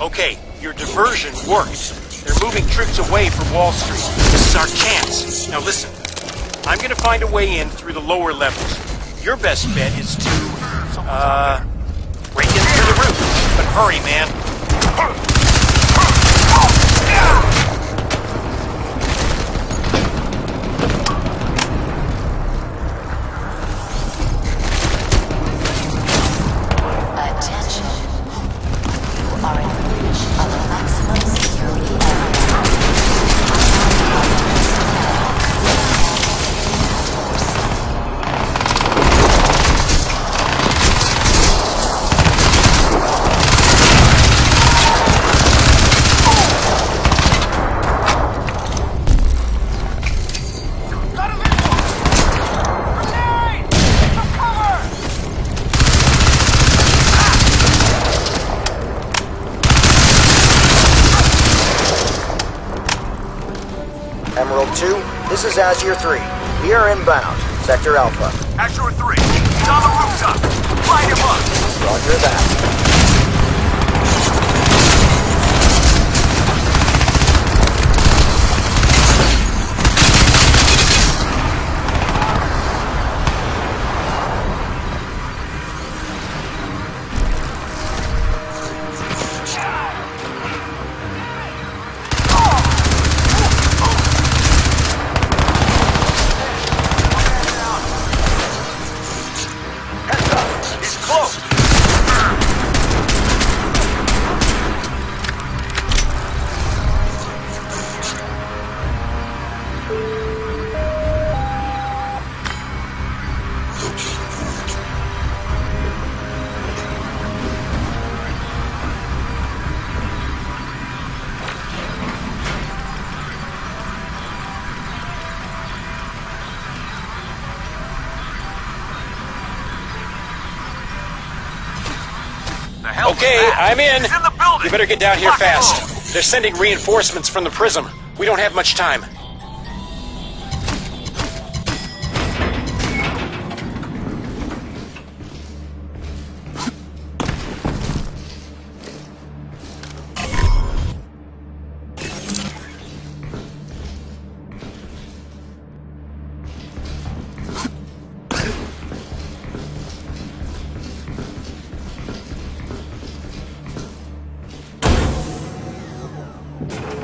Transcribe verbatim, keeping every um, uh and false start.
Okay, your diversion worked. They're moving troops away from Wall Street. This is our chance. Now listen, I'm gonna find a way in through the lower levels. Your best bet is to, uh, break in through the roof. But hurry, man. Emerald two, this is Azure three. We are inbound, Sector Alpha. Azure three, he's on the rooftop. Light him up. Roger that. Okay, I'm in. He's in the building. You better get down here Lock him fast. up. They're sending reinforcements from the Prism. We don't have much time. You